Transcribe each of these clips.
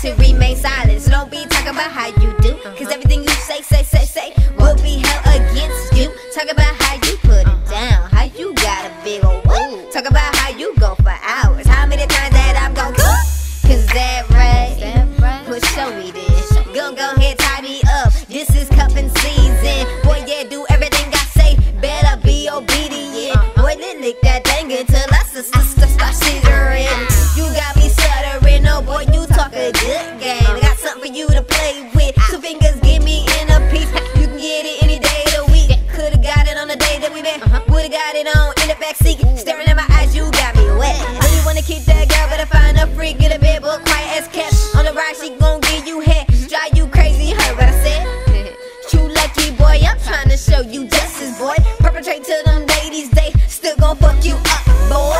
to remain silent. So don't be talking about how you do, cause everything you say will be held against you. Talk about how you put it down, how you got a big ol' what. Talk about how you go for hours, how many times that I'm gon' go. Cause that right, well show me this. Go ahead, tie me up, this is cuffin' season. Boy, yeah, do everything I say, better be obedient. Boy, lick that thing until I stop scissoring. You got me stuttering, oh boy, you talk a good game. I got something for you to play with, 2 fingers give me in a piece. You can get it any day of the week. Could've got it on the day that we met, would've got it on in the backseat. Staring at my eyes, you got me wet. Really wanna keep that girl, better find a freak in a bed, but quiet as kept. On the ride, she gon' give you head, drive you crazy, heard what I said? You lucky boy, I'm trying to show you justice, boy. Perpetrate to them ladies, they still gon' fuck you up, boy.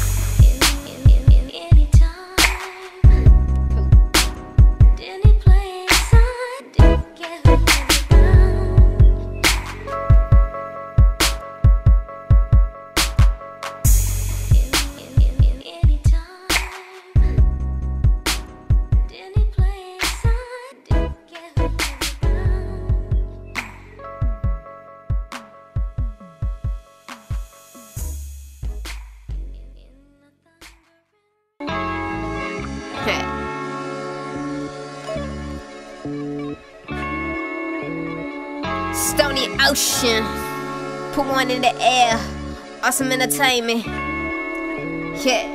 Stony Ocean, put one in the air, awesome entertainment. Yeah.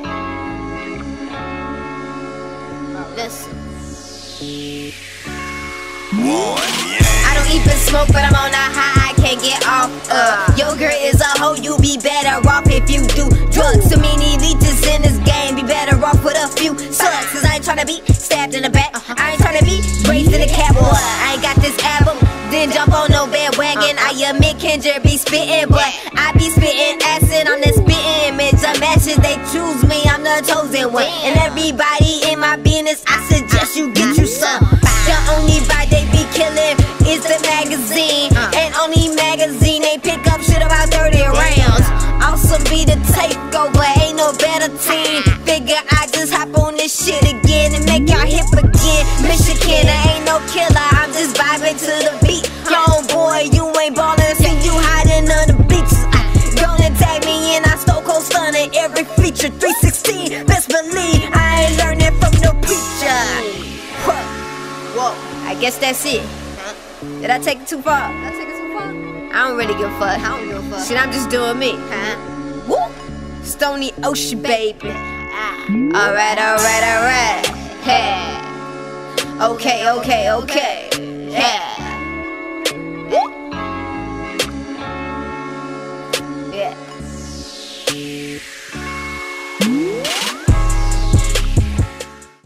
Listen. I don't even smoke, but I'm on a high, I can't get off. Your girl is a hoe, you be better off if you do drugs. So many leeches in this game, be better off with a few slugs. Cause I ain't tryna be stabbed in the back, I ain't tryna be raised in a cab. I ain't got this album, then jump on no bandwagon. I admit Kendra be spittin', but I be spittin' acid on the spittin' image. The matches they choose me, I'm the chosen one. And everybody in my business, I suggest you get you some. The only vibe they be killin' is the magazine, and only magazine they pick up shit about 30 rounds. Also be the takeover, ain't no better team. Figure I just hop on this shit again and make y'all hip again. Michigan, I ain't no killer, I'm just vibing to the beat. Yo boy, you ain't ballin', see you hiding under the bleachers. Gonna tag me in, I stole cold stunning every feature. 316, best believe I ain't learning from no preacher. Whoa, I guess that's it. Did I take it too far? Did I take it too far? I don't really give a fuck. I don't give a fuck. Shit, I'm just doing me. Woo! Stony Ocean, baby. Alright. Hey. Okay. Yeah.